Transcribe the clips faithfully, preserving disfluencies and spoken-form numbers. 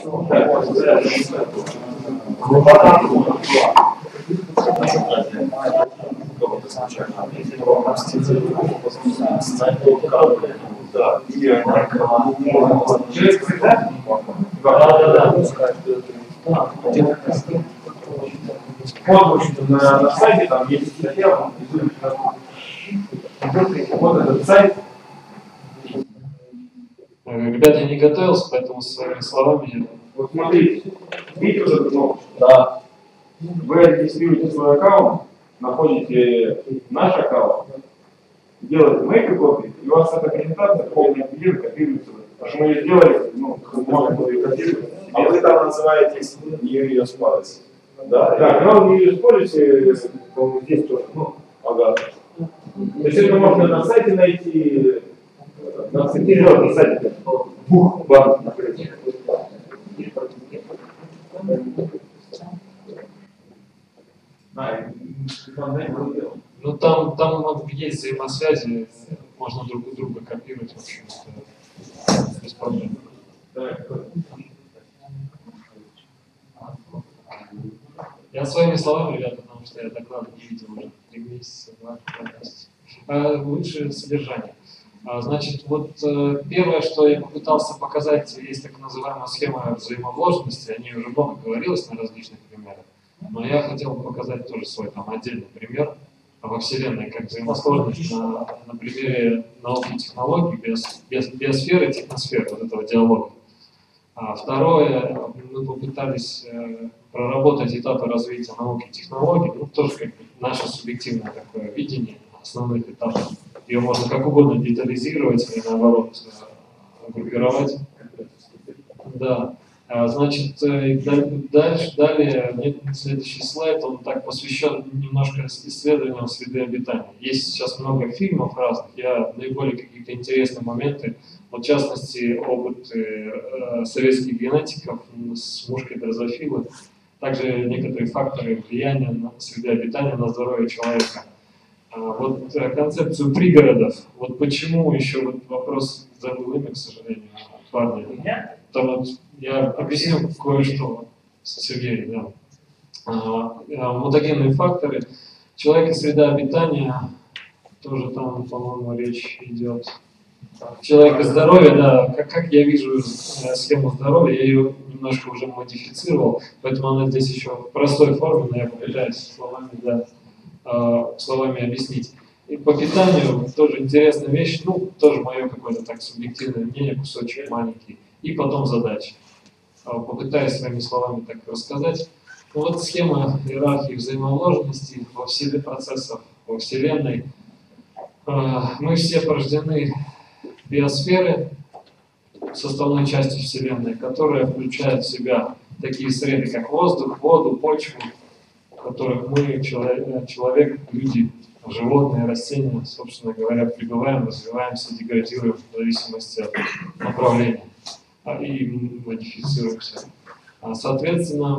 Вот, в общем-то, на, на сайте там есть статья, вот этот сайт. Ребята, я не готовился, поэтому своими словами... Вот смотрите, видите вот эту кнопку? Да. Вы регистрируете свой аккаунт, находите наш аккаунт, делаете make копии, и у вас эта презентация полная клиент копируется. Потому что мы ее сделали, ну, можно было ее копировать. А вы там называетесь New Use Policy. Да, да, когда вы ее используете, здесь тоже, ну, ага. То есть это можно на сайте найти, на сайте, на сайте, бух, банк, например. Ну там, там есть взаимосвязи, можно друг у друга копировать, в общем-то, без проблем. Я своими словами, ребята, потому что я доклады не видел уже три месяца, два, а, лучше содержание. А, значит, вот э, первое, что я попытался показать, есть так называемая схема взаимовложенности, о ней уже много говорилось на различных примерах, но я хотел бы показать тоже свой там отдельный пример во Вселенной, как взаимосложность на, на примере науки и технологий, без, без, биосферы и техносферы, вот этого диалога. А второе, мы попытались э, проработать этапы развития науки и технологий, ну, тоже как бы наше субъективное такое видение основных этапов. Ее можно как угодно детализировать или наоборот группировать. Да. А, значит, дальше, далее, следующий слайд, он так посвящен немножко исследованиям среды обитания. Есть сейчас много фильмов разных, я наиболее какие-то интересные моменты, вот, в частности, опыт э, советских генетиков с мушкой дрозофилы, также некоторые факторы влияния на среду обитания на здоровье человека. А, вот э, концепцию пригородов, вот почему еще вот вопрос, забыл имя, к сожалению, парня. Там вот я объясню кое-что, Сергей, да. А, а, мутагенные факторы, человек и среда обитания, тоже там, по-моему, речь идет. Человек и здоровье, да, как, как я вижу схему здоровья, я ее немножко уже модифицировал, поэтому она здесь еще в простой форме, но я попытаюсь словами, да, э, словами объяснить. И по питанию тоже интересная вещь, ну, тоже мое какое-то так субъективное мнение, кусочек маленький, и потом задачи. Э, попытаюсь своими словами так рассказать. Ну, вот схема иерархии взаимовложенности во вселенной процессов, во Вселенной. Э, мы все порождены биосферы, составной части Вселенной, которая включает в себя такие среды, как воздух, воду, почву, в которых мы, человек, человек, люди, животные, растения, собственно говоря, пребываем, развиваемся, деградируем в зависимости от направления и модифицируемся. Соответственно,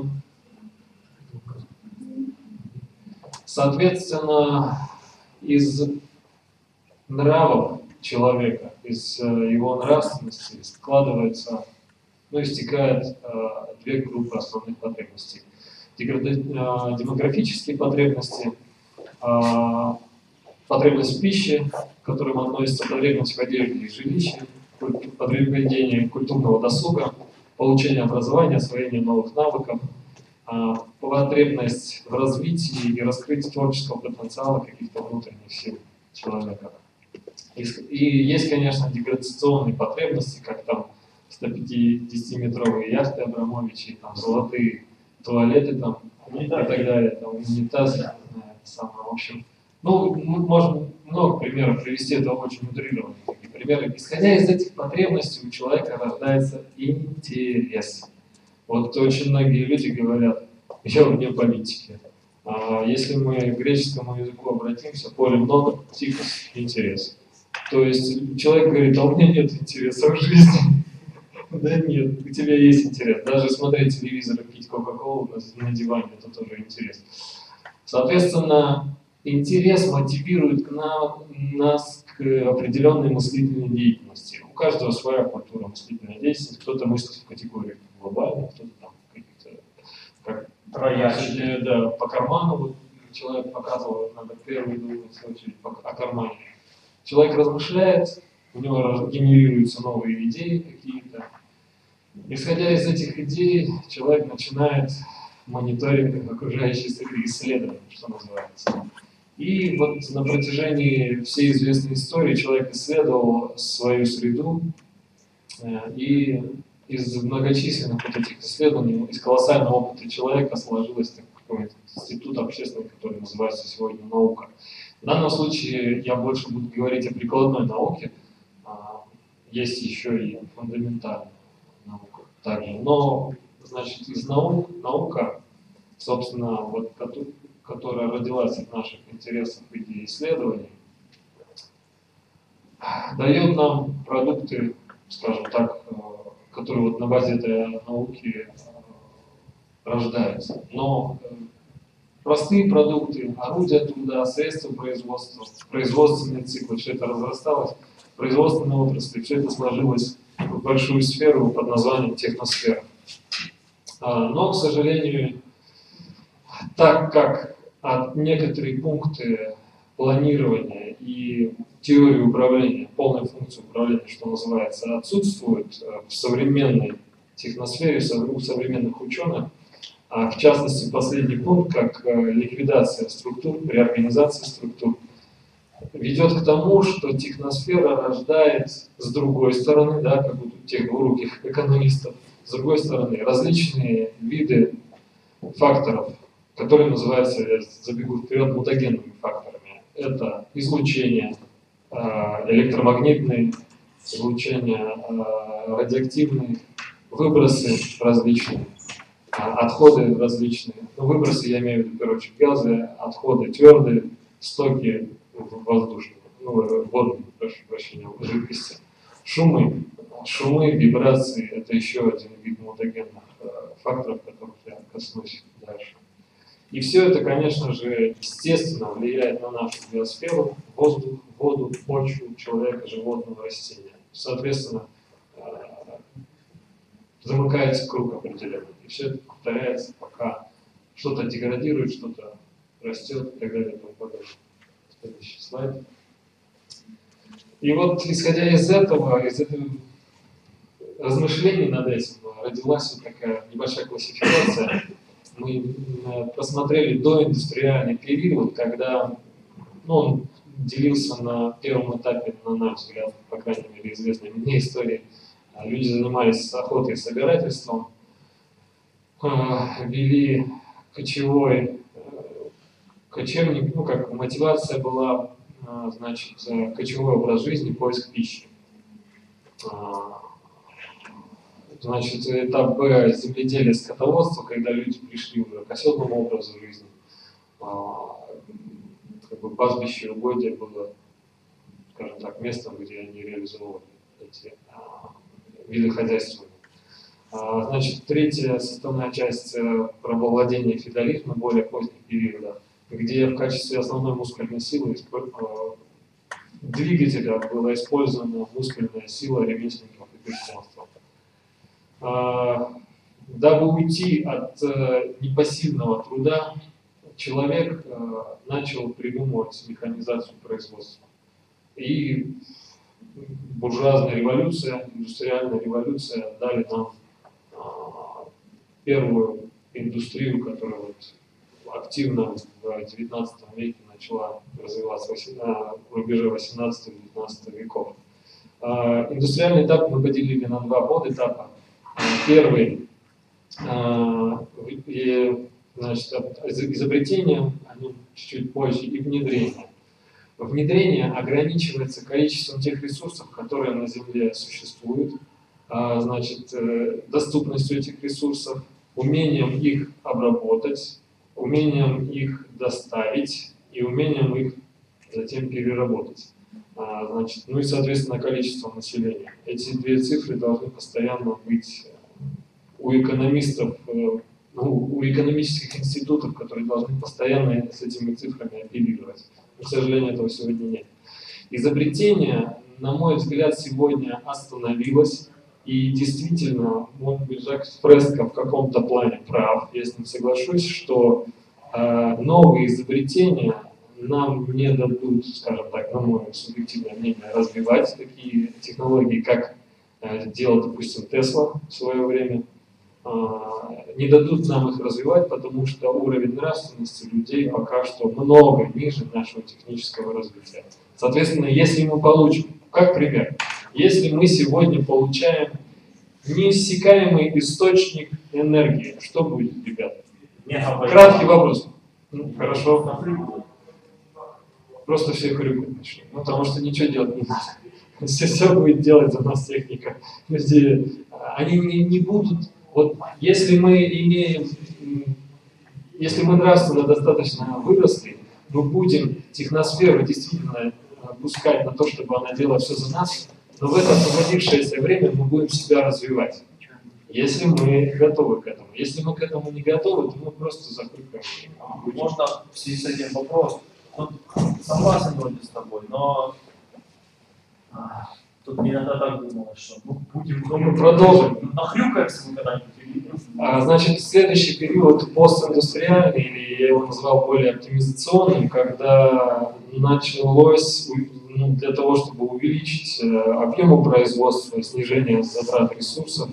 соответственно, из нравов человека, из э, его нравственности складывается, ну, истекает э, две группы основных потребностей. Деграда... Э, демографические потребности, э, потребность в пище, к которым относится потребность в одежде и жилище, потребность культурного досуга, получение образования, освоение новых навыков, э, потребность в развитии и раскрытии творческого потенциала каких-то внутренних сил человека. И, и есть, конечно, деградационные потребности, как там сто пятидесятиметровые яхты Абрамовичи, там золотые туалеты там, и так далее, там унитазы, это самое, в общем. Ну, мы можем много примеров привести, это очень утрированные такие примеры. Исходя из этих потребностей у человека рождается интерес. Вот очень многие люди говорят, я вне политики. А если мы к греческому языку обратимся, поле много, тихос, интерес. То есть человек говорит, а у меня нет интереса в жизни. Да нет, у тебя есть интерес. Даже смотреть телевизор и пить кока-колу на диване, это тоже интерес. Соответственно, интерес мотивирует к нам, нас к определенной мыслительной деятельности. У каждого своя культура мыслительной деятельности, кто-то мыслит в категории глобально, кто-то там каких-то, как Троячки. да, по карману, вот человек показывал, надо первый думать, в очередь, о кармане. Человек размышляет, у него генерируются новые идеи какие-то. Исходя из этих идей, человек начинает мониторинг окружающей среды, исследования, что называется. И вот на протяжении всей известной истории человек исследовал свою среду, и из многочисленных вот этих исследований, из колоссального опыта человека сложилось такой институт общественный, который называется сегодня наука. В данном случае я больше буду говорить о прикладной науке, есть еще и фундаментальная наука также. Но, значит, из наук, наука, собственно, вот, которая родилась от наших интересов в виде исследований, дает нам продукты, скажем так, которые вот на базе этой науки рождаются. Но простые продукты, орудия труда, средства производства, производственные циклы, все это разрасталось, производственная отрасль, все это сложилось в большую сферу под названием техносфера. Но, к сожалению, так как от некоторые пункты планирования и теории управления, полной функции управления, что называется, отсутствуют в современной техносфере, у современных ученых, а в частности последний пункт, как ликвидация структур, реорганизация структур, ведет к тому, что техносфера рождает с другой стороны, да, как у тех двуруких экономистов, с другой стороны различные виды факторов, которые называются, я забегу вперед, мутагенными факторами. Это излучение, электромагнитные, излучение, радиоактивные, выбросы различные, отходы различные. Ну, выбросы я имею в виду, короче, газы, отходы твердые, стоки воздушные, ну, водные, прошу прощения, жидкости. Шумы, шумы, вибрации – это еще один вид мутагенных факторов, которых я коснусь дальше. И все это, конечно же, естественно влияет на нашу биосферу, воздух, воду, почву, человека, животного, растения. Соответственно, замыкается круг определенный. И все это повторяется, пока что-то деградирует, что-то растет и так далее и тому подобное. Следующий слайд. И вот, исходя из этого, из этого размышлений над этим, родилась вот такая небольшая классификация. Мы посмотрели доиндустриальный период, когда, ну, он делился на первом этапе, на наш взгляд, по крайней мере, известной мне истории. Люди занимались охотой и собирательством, вели кочевой, кочевник, ну, как мотивация была, значит, кочевой образ жизни, поиск пищи. Значит, этап Б – земледелие, скотоводство, когда люди пришли уже к оседлому образу жизни. Как бы пастбище, угодье было, скажем так, местом, где они реализовывали эти виды хозяйствования. Значит, третья составная часть – рабовладение, феодализма, более поздних периодов, где в качестве основной мускульной силы двигателя была использована мускульная сила ремесленников и крестьянства. Дабы уйти от непассивного труда, человек начал придумывать механизацию производства. И буржуазная революция, индустриальная революция дали нам первую индустрию, которая вот активно в девятнадцатом веке начала развиваться на рубеже восемнадцатого-девятнадцатого веков. Индустриальный этап мы поделили на два подэтапа. Первый, значит, изобретение, они чуть-чуть позже, и внедрение. Внедрение ограничивается количеством тех ресурсов, которые на Земле существуют, значит, доступностью этих ресурсов, умением их обработать, умением их доставить и умением их затем переработать. Значит, ну и, соответственно, количество населения. Эти две цифры должны постоянно быть у экономистов, ну, у экономических институтов, которые должны постоянно с этими цифрами апеллировать. Но, к сожалению, этого сегодня нет. Изобретение, на мой взгляд, сегодня остановилось. И действительно, может быть, Жак Фреско в каком-то плане прав, я с ним соглашусь, что э, новые изобретения нам не дадут, скажем так, на мое субъективное мнение, развивать такие технологии, как э, делал, допустим, Тесла в свое время. Не дадут нам их развивать, потому что уровень нравственности людей пока что много ниже нашего технического развития. Соответственно, если мы получим, как пример, если мы сегодня получаем неиссякаемый источник энергии, что будет, ребята? Краткий вопрос. Ну, хорошо. Просто все хрюкать начнут, потому что ничего делать не будет. Все, все будет делать за нас техника. Люди, они не, не будут. Вот если мы имеем, если мы нравственно достаточно выросли, мы будем техносферу действительно пускать на то, чтобы она делала все за нас, но в это освободившееся время мы будем себя развивать. Если мы готовы к этому. Если мы к этому не готовы, то мы просто закрепим. Можно в связи с этим вопрос. Тут согласен вроде с тобой, но а, тут иногда так думалось, что ну, будем мы продолжим. Нахрюкаемся мы когда-нибудь. А, значит, следующий период постиндустриальный, или я его назвал более оптимизационным, когда началось, ну, для того, чтобы увеличить объемы производства, снижение затрат ресурсов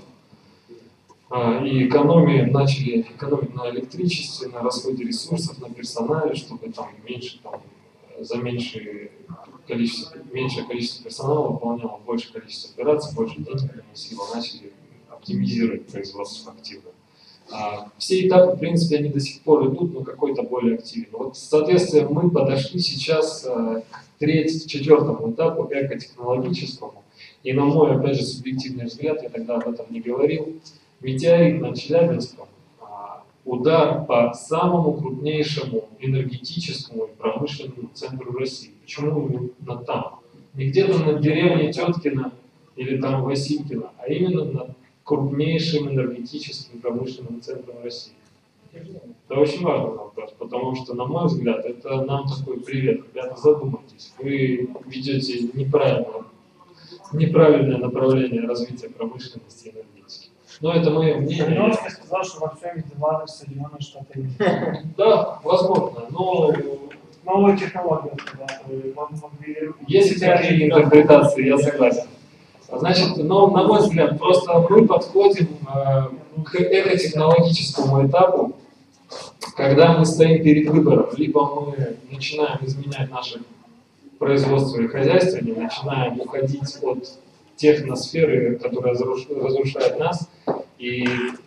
а, и экономии, начали экономить на электричестве, на расходе ресурсов, на персонале, чтобы там меньше, там, за меньшее количество, меньшее количество персонала выполняло больше количество операций, больше денег приносило, начали оптимизировать производство активно. А, все этапы, в принципе, они до сих пор идут, но какой-то более активен. Вот, соответственно, мы подошли сейчас а, к третьему, четвертому этапу, экотехнологическому. И на мой, опять же, субъективный взгляд, я тогда об этом не говорил, метеорит над Челябинском, а, удар по самому крупнейшему энергетическому и промышленному центру России. Почему именно там? Не где-то на деревне Теткино или там Василькино, а именно на крупнейшим энергетическим промышленным центром России. Это очень важный вопрос, потому что, на мой взгляд, это нам такой привет. Ребята, задумайтесь, вы ведете неправильное, неправильное направление развития промышленности и энергетики. Но это мое мнение. Жириновский сказал, что во всем виноваты Соединенные Штаты Америки. Да, возможно, но... Новые технологии, да, могли... Есть такие интерпретации, я согласен. Значит, но, на мой взгляд, просто мы подходим э, к экотехнологическому этапу, когда мы стоим перед выбором. Либо мы начинаем изменять наше производство и хозяйствование, начинаем уходить от техносферы, которая разрушает нас, и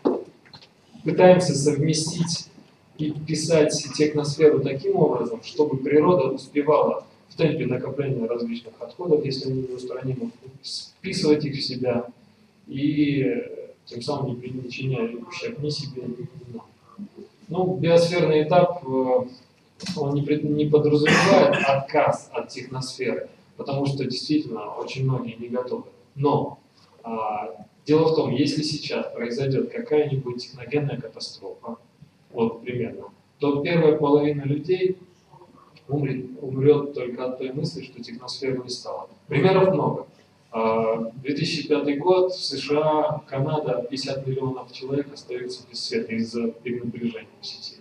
пытаемся совместить и писать техносферу таким образом, чтобы природа успевала в темпе накопления различных отходов, если они неустранимы, списывать их в себя и тем самым не причиняя ущерб ни себе, ни нам. Ну, биосферный этап, он не, не подразумевает отказ от техносферы, потому что действительно очень многие не готовы. Но а, дело в том, если сейчас произойдет какая-нибудь техногенная катастрофа, вот примерно, то первая половина людей умрет, умрет только от той мысли, что техносферы не стало. Примеров много. две тысячи пятый год, в США, Канада, пятьдесят миллионов человек остаются без света из-за перенапряжения в сети.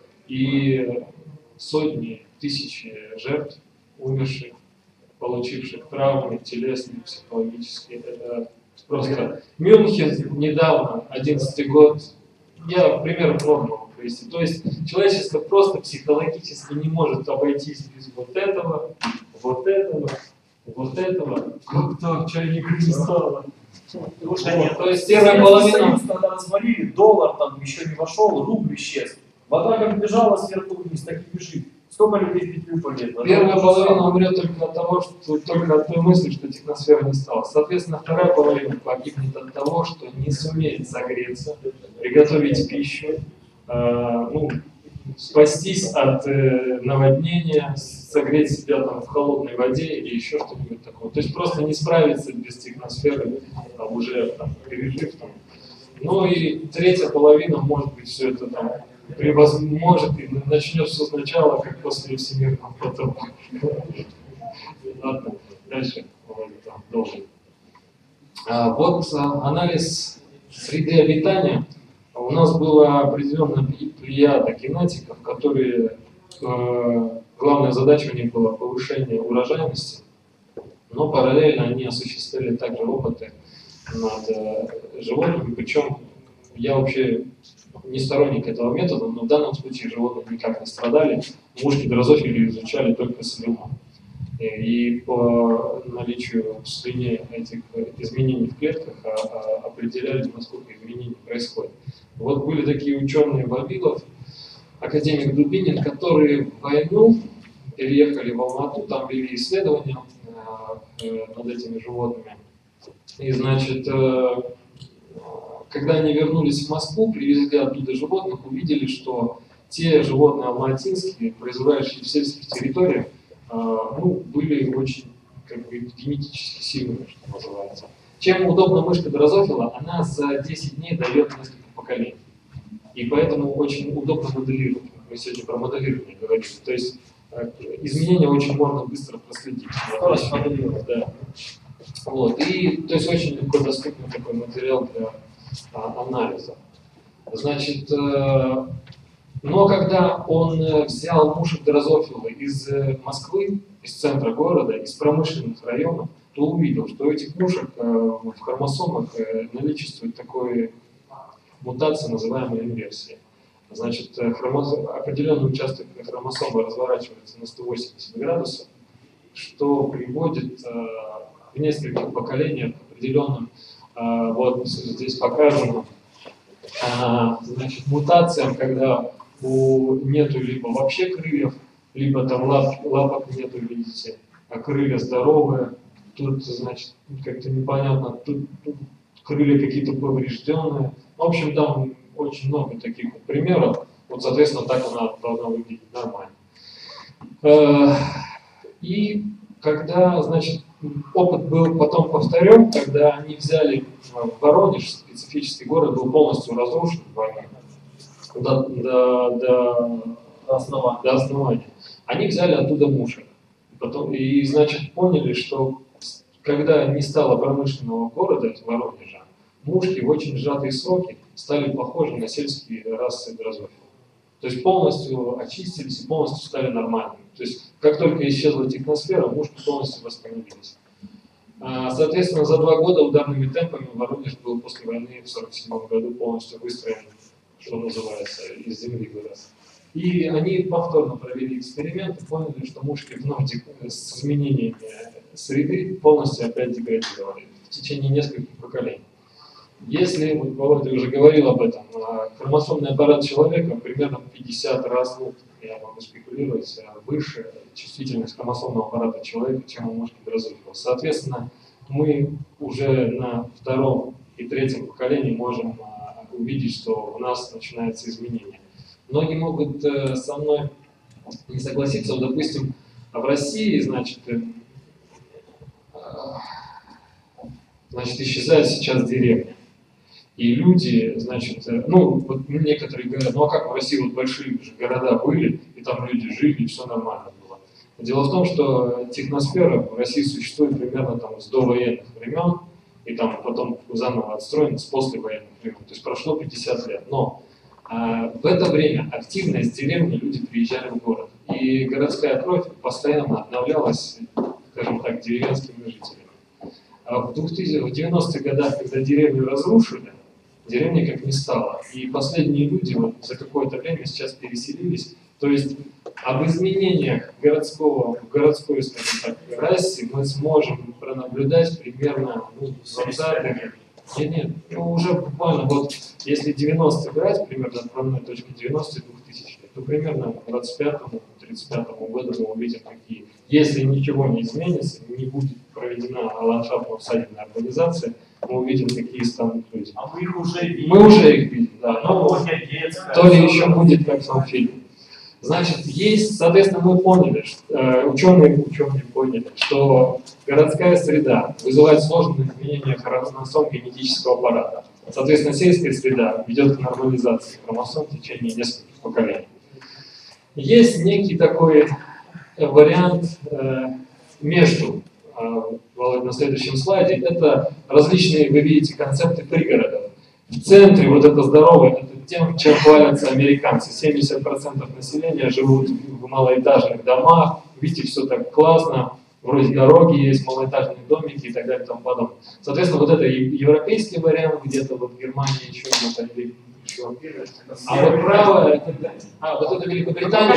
И сотни, тысячи жертв, умерших, получивших травмы телесные, психологические. Это просто Мюнхен недавно, одиннадцатый год, я пример много могу привести. То есть человечество просто психологически не может обойтись без вот этого, вот этого, вот этого. Как так, чайник не стало? Вот. То есть первая половина... Союз тогда развалили, доллар там еще не вошел, рубль исчез. Вода как бежала сверху вниз, так и бежит. Сколько людей в петлю полезло? Первая половина умрет только от того, что только от той мысли, что техносфера не стала. Соответственно, вторая половина погибнет от того, что не сумеет согреться, приготовить пищу, э, ну, спастись от э, наводнения, согреть себя там в холодной воде или еще что-нибудь такое. То есть просто не справиться без техносферы, а уже там, пережив там. Ну и третья половина, может быть, все это там может и начнет все сначала, как после всемирного потопа. Ладно, дальше. Должен. А, вот а, анализ среды обитания. У нас была определенная плеяда генетиков, которые, э, главная задача у них была повышение урожайности, но параллельно они осуществляли также опыты над э, животными, причем я вообще не сторонник этого метода, но в данном случае животные никак не страдали, мушки дрозофили изучали только слюну. И по наличию в слюне этих изменений в клетках а, а, определяли, насколько изменения происходят. Вот были такие ученые Вавилов, академик Дубинин, которые в войну переехали в Алмату, там вели исследования э, над этими животными. И, значит, э, когда они вернулись в Москву, привезли оттуда животных, увидели, что те животные алматинские, проживающие в сельских территориях, ну, были очень, как бы, генетически сильными, что называется. Чем удобна мышка дрозофила, она за десять дней дает несколько поколений. И поэтому очень удобно моделировать. Мы сегодня про моделирование говорили. То есть изменения очень можно быстро проследить. Скорость моделирования. Да. Вот. И, то есть очень легко доступный такой материал для а, анализа. Значит, э, но когда он взял мушек дрозофилы из Москвы, из центра города, из промышленных районов, то увидел, что у этих мушек в хромосомах наличествует такой мутация, называемая инверсия. Значит, хромосом, определенный участок хромосомы разворачивается на сто восемьдесят градусов, что приводит в нескольких поколениях к определенным, вот здесь показано, значит, мутациям, когда у нету либо вообще крыльев, либо там лап, лапок нету, видите, а крылья здоровые. Тут, значит, как-то непонятно, тут, тут крылья какие-то поврежденные. В общем, там очень много таких вот примеров. Вот, соответственно, так она должна выглядеть нормально. И когда, значит, опыт был потом повторен, когда они взяли в Воронеж, специфический город был полностью разрушен в войне, До, до, до, До основания. до основания. Они взяли оттуда мушек. Потом, и, значит, поняли, что когда не стало промышленного города Воронежа, мушки в очень сжатые сроки стали похожи на сельские расы дрозофилов. То есть полностью очистились и полностью стали нормальными. То есть как только исчезла техносфера, мушки полностью восстановились. Соответственно, за два года ударными темпами Воронеж был после войны в сорок седьмом году полностью выстроен, что называется, из земли вырос. И они повторно провели эксперимент и поняли, что мушки вновь с изменениями среды полностью опять деградировали в течение нескольких поколений. Если, вот Володя уже говорил об этом, хромосомный аппарат человека примерно в пятьдесят раз, ну, я могу спекулировать, выше чувствительность хромосомного аппарата человека, чем у мушки дрозофила. Соответственно, мы уже на втором и третьем поколении можем увидеть, что у нас начинается изменение. Многие могут э, со мной не согласиться. Вот, допустим, в России, значит, э, значит, исчезает сейчас деревня. И люди, значит, э, ну, вот некоторые говорят, ну а как в России вот большие же города были, и там люди жили, и все нормально было. Дело в том, что техносфера в России существует примерно там с довоенных времен, и там потом заново отстроен с послевоенных времен. То есть прошло пятьдесят лет. Но а, в это время активно из деревни люди приезжали в город. И городская кровь постоянно обновлялась, скажем так, деревенскими жителями. А в девяностых годах, когда деревню разрушили, деревни как не стало. И последние люди вот за какое-то время сейчас переселились. То есть об изменениях городского, в городской, скажем так, расе мы сможем пронаблюдать примерно ну, двадцатых. Нет, нет, ну уже буквально вот, если девяностые брать, примерно отправной точки девяностых двухтысячных, то примерно к двадцать пятому тридцать пятому году мы увидим такие. Если ничего не изменится, не будет проведена ландшафтно-усадебная урбанизация, мы увидим, какие станут люди. А мы их уже видим. Мы уже их видим, да. Но детская, то ли еще будет, как в том фильме. Значит, есть, соответственно, мы поняли, что, э, ученые, ученые поняли, что городская среда вызывает сложные изменения хромосом генетического аппарата. Соответственно, сельская среда ведет к нормализации хромосом в течение нескольких поколений. Есть некий такой вариант э, между э, Володь, на следующем слайде, это различные, вы видите, концепты пригородов. В центре вот это здоровое, это тем, чем хвалятся американцы. семьдесят процентов населения живут в малоэтажных домах, видите, все так классно, вроде дороги есть, малоэтажные домики и так далее и тому подобное. Соответственно, вот это европейский вариант, где-то вот в Германии еще где-то или еще. А вот правое, это, а, вот это Великобритания.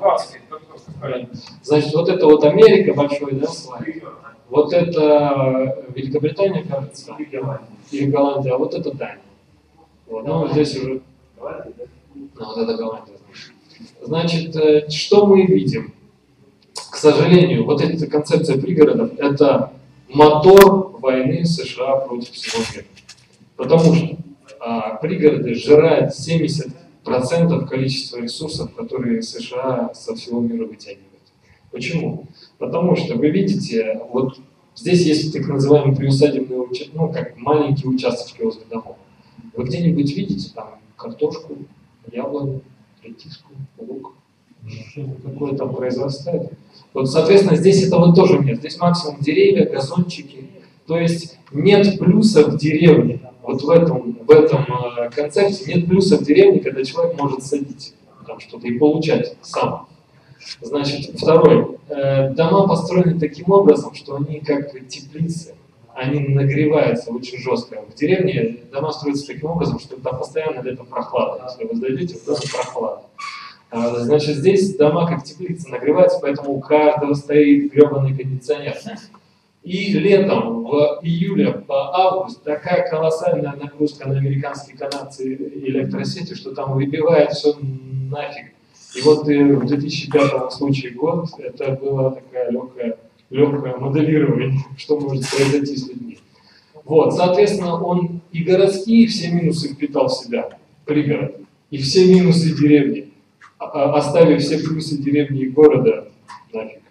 А, значит, вот это вот Америка большой, да, слайд. Вот это Великобритания, кажется, или Голландия, а вот это Дания. Вот, ну, здесь уже, а, вот это Голландия. Значит, что мы видим? К сожалению, вот эта концепция пригородов – это мотор войны США против всего мира. Потому что а, пригороды сжирают семьдесят процентов количества ресурсов, которые США со всего мира вытягивают. Почему? Потому что вы видите, вот здесь есть так называемые приусадебные участки, ну как маленькие участочки возле домов. Вы где-нибудь видите там картошку, яблоню, редиску, лук, какое там произрастает? Вот, соответственно, здесь этого тоже нет. Здесь максимум деревья, газончики. То есть нет плюса в деревне. Вот в этом, в этом э, концепте нет плюса в деревне, когда человек может садить там что-то и получать сам. Значит, второй. Э, дома построены таким образом, что они как теплицы. Они нагреваются очень жестко. В деревне дома строятся таким образом, что там постоянно летом прохлада. Если вы зайдете, в дом прохлада. Значит, здесь дома как теплицы нагреваются, поэтому у каждого стоит гребаный кондиционер. И летом, в июле по август, такая колоссальная нагрузка на американские канадцы электросети, что там выбивает все нафиг. И вот в две тысячи пятом случае год, это было такое легкое, легкое моделирование, что может произойти с людьми. Вот, соответственно, он и городские все минусы впитал в себя, пригород, и все минусы деревни, оставив все плюсы деревни и города нафиг.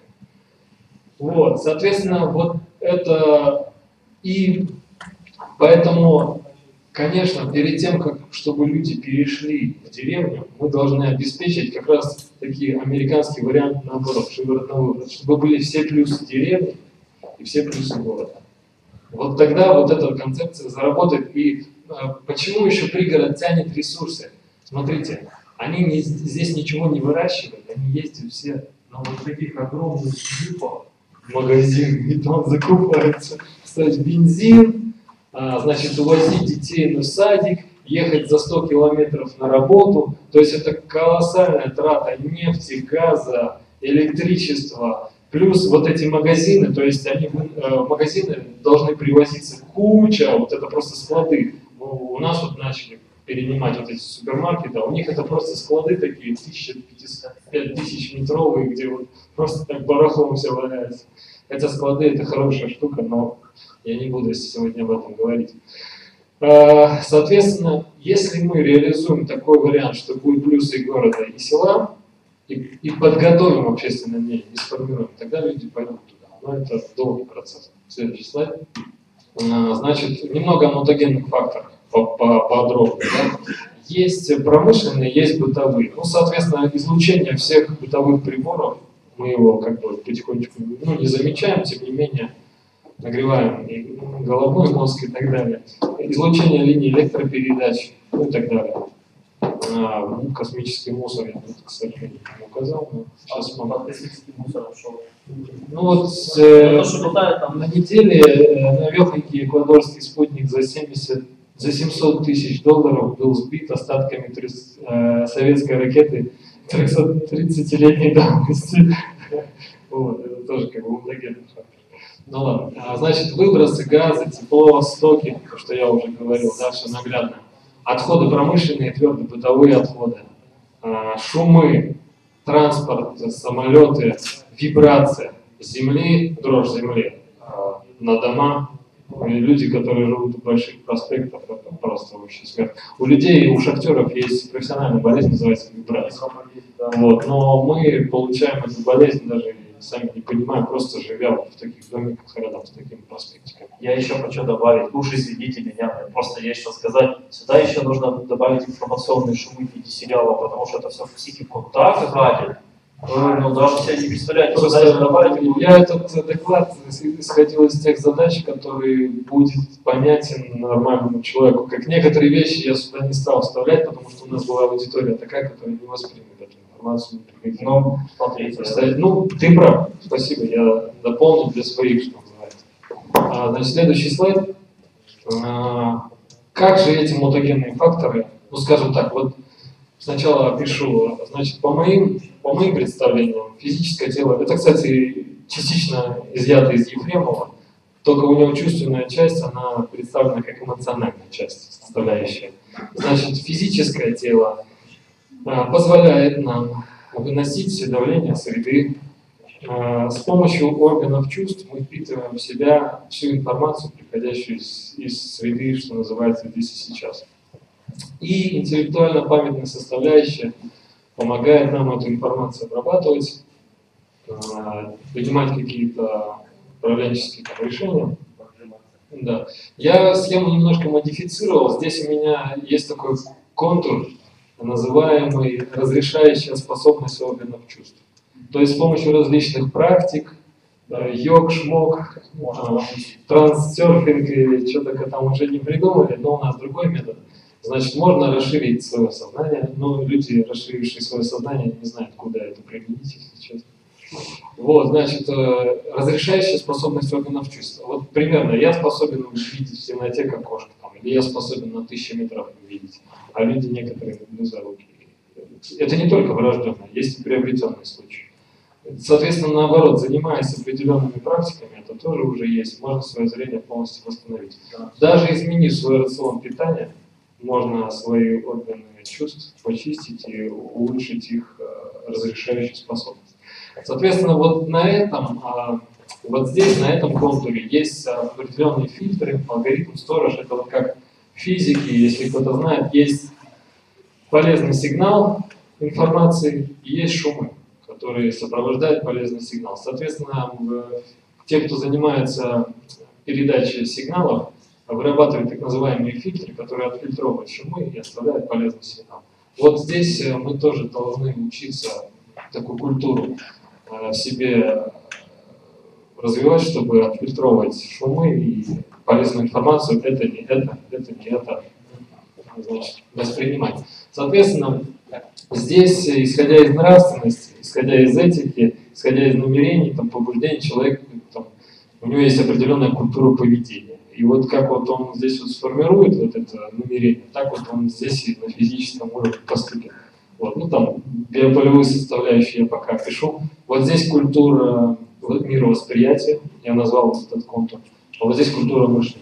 Вот, соответственно, вот это и поэтому, конечно, перед тем, как, чтобы люди перешли в деревню, мы должны обеспечить как раз таки американский вариант наоборот, шиворот на выворот, чтобы были все плюсы деревни и все плюсы города. Вот тогда вот эта концепция заработает. И э, почему еще пригород тянет ресурсы? Смотрите, они не, здесь ничего не выращивают, они ездят все на вот таких огромных джипах в магазин, и там закупаются, кстати, бензин, а, значит, увозить детей на садик, ехать за сто километров на работу. То есть это колоссальная трата нефти, газа, электричества, плюс вот эти магазины, то есть они, э, магазины должны привозиться куча, вот это просто склады. У, у нас вот начали перенимать вот эти супермаркеты, а у них это просто склады такие, тысяча пятьсот, пять тысяч метровые, где вот просто так барахлом все валяется. Хотя склады это хорошая штука, но я не буду сегодня об этом говорить. Соответственно, если мы реализуем такой вариант, что будет плюсы и города, и села, и, и подготовим общественное мнение, и сформируем, тогда люди пойдут туда. Но это долгий процесс. Следующий слайд. Значит, немного о мутагенных факторах подробно. Да? Есть промышленные, есть бытовые. Ну, соответственно, излучение всех бытовых приборов, мы его как бы потихонечку ну, не замечаем, тем не менее, нагреваем и головной мозг и так далее. Излучение линий электропередач ну, и так далее. А, космический мусор, я тут, к сожалению, не указал, но сейчас а, могу. Космический мусор ушел. Ну вот э, то, там... на неделе э, новехонький эквадорский спутник за, семьдесят, за семьсот тысяч долларов был сбит остатками тридцать, э, советской ракеты тридцатилетней давности. Вот, это тоже как бы мутагенный фактор. Ну ладно, а, значит, выбросы газа, тепло, стоки, то, что я уже говорил, дальше наглядно. Отходы промышленные, твердые бытовые отходы, а, шумы, транспорт, самолеты, вибрация земли, дрожь земли а, на дома. И люди, которые живут у больших проспектов, это просто вообще смерть. У людей, у шахтеров есть профессиональная болезнь, называется вибрация. Вот, но мы получаем эту болезнь даже сами не понимаем, просто живя вот в таких домиках рядом с такими проспектиками. Я еще хочу добавить, уж извините меня, просто есть что сказать. Сюда еще нужно добавить информационные шумы в виде сериала, потому что это все в психику так гадит, Ну, даже себе не представляете, Просто куда это добавить. я этот доклад исходил из тех задач, которые будет понятен нормальному человеку. Как некоторые вещи я сюда не стал вставлять, потому что у нас была аудитория такая, которая не воспримет эту информацию. Ну, смотрите. Ну, ты прав, спасибо, я дополню для своих, что называется. А, значит, следующий слайд. А, как же эти мутагенные факторы, ну, скажем так, вот сначала опишу, значит, по моим, по моим представлениям, физическое тело, это, кстати, частично изъято из Ефремова, только у него чувственная часть, она представлена как эмоциональная часть, составляющая. Значит, физическое тело а, позволяет нам выносить давление среды. А, с помощью органов чувств мы впитываем в себя всю информацию, приходящую из, из среды, что называется, здесь и сейчас. И интеллектуально-памятная составляющая помогает нам эту информацию обрабатывать, принимать какие-то управленческие там решения. Да. Я схему немножко модифицировал. Здесь у меня есть такой контур, называемый разрешающая способность органов чувств. То есть с помощью различных практик, йог, шмок, трансерфинг и что-то там уже не придумали, но у нас другой метод. Значит, можно расширить свое сознание, но люди, расширившие свое сознание, не знают, куда это применить, если честно. Вот, значит, разрешающая способность органов чувств. Вот примерно я способен видеть в темноте как кошка, там, или я способен на тысячи метров видеть, а люди некоторые близорукие. Это не только врожденное, есть и приобретенные случаи. Соответственно, наоборот, занимаясь определенными практиками, это тоже уже есть, можно свое зрение полностью восстановить. Даже изменив свой рацион питания, можно свои органы чувств почистить и улучшить их разрешающую способность. Соответственно, вот на этом, вот здесь, на этом контуре есть определенные фильтры, алгоритм сторож, это вот как в физике, если кто-то знает, есть полезный сигнал информации и есть шумы, которые сопровождают полезный сигнал. Соответственно, те, кто занимается передачей сигналов, вырабатывают так называемые фильтры, которые отфильтровывают шумы и оставляют полезный сигнал. Вот здесь мы тоже должны учиться такую культуру в себе развивать, чтобы отфильтровывать шумы и полезную информацию, это не это, это не это, значит, воспринимать. Соответственно, здесь, исходя из нравственности, исходя из этики, исходя из намерений, там, побуждений, человек, там, у него есть определенная культура поведения. И вот как вот он здесь вот сформирует вот это намерение, так вот он здесь и на физическом уровне поступит. Вот, ну там биополевые составляющие я пока пишу. Вот здесь культура мировосприятия, я назвал вот этот контур, а вот здесь культура мышления.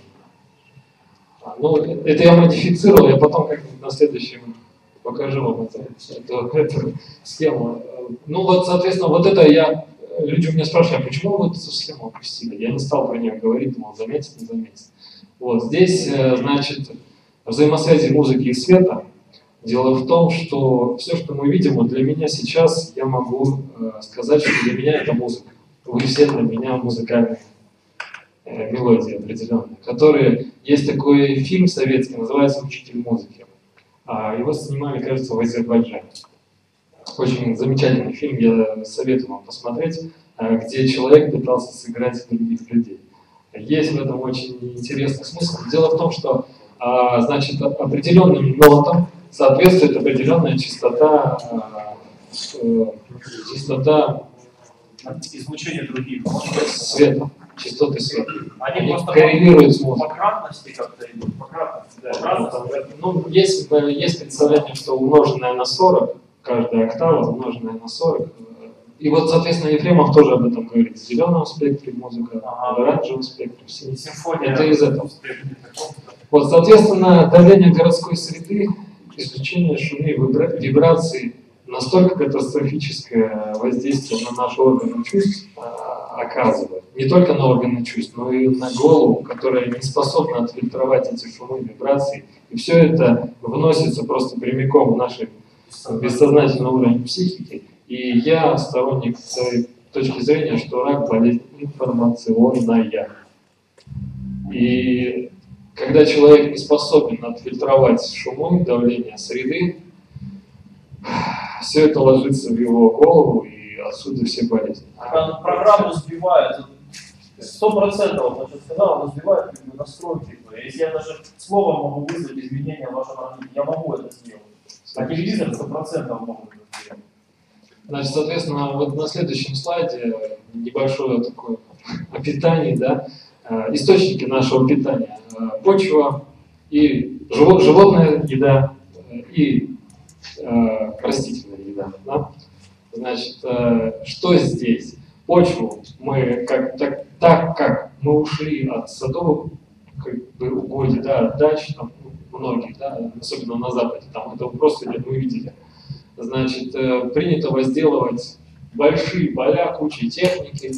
А, ну, это я модифицировал, я потом как-нибудь на следующем покажу вам это, эту, эту схему. Ну вот, соответственно, вот это я, люди у меня спрашивают, а почему вы эту схему опустили? Я не стал про нее говорить, думал, заметить, не заметить. Вот здесь, значит, взаимосвязи музыки и света. Дело в том, что все, что мы видим, вот для меня сейчас, я могу э, сказать, что для меня это музыка. Вы все для меня музыкальные э, мелодии определенные, которые... Есть такой фильм советский, называется «Учитель музыки». А, его снимали, кажется, в Азербайджане. Очень замечательный фильм, я советую вам посмотреть, э, где человек пытался сыграть других людей. Есть в этом очень интересный смысл. Дело в том, что э, значит, определенным нотам соответствует определенная частота, э, частота излучения других света, частоты света. Они, Они просто коррелируют с музыкой. по кратности как-то идут, по кратности, да, Да, ну, есть, есть представление, что умноженное на сорок, каждая октава умноженная на сорок. И вот, соответственно, Ефремов тоже об этом говорит. В зеленом спектре музыка, ага. В оранжевом спектре, в синем. Симфония. Это из этого. Вот, соответственно, давление городской среды, излучение шумей, вибраций, настолько катастрофическое воздействие на наши органы чувств оказывает. Не только на органы чувств, но и на голову, которая не способна отфильтровать эти шумы, вибрации. И все это вносится просто прямиком в наш бессознательный уровень психики. И я сторонник той точки зрения, что рак болезнь информационная. И когда человек не способен отфильтровать шумы, давление среды, все это ложится в его голову, и и отсюда все болезни. Она программу сбивает. Сто процентов, он сейчас сказал, она сбивает как бы, настройки. Если я даже словом могу вызвать изменения в вашем организме, я могу это сделать. А телевизор сто процентов могут это сделать. Значит, соответственно, вот на следующем слайде небольшое такое о питании, да, источники нашего питания. Почва и животная еда и растительная еда. Да? Значит, что здесь? Почву мы, как, так, так как мы ушли от садовых как бы, угодий, да, от дач, там, многие, да, особенно на Западе, там это просто мы видели. Значит, принято возделывать большие поля, кучей техники,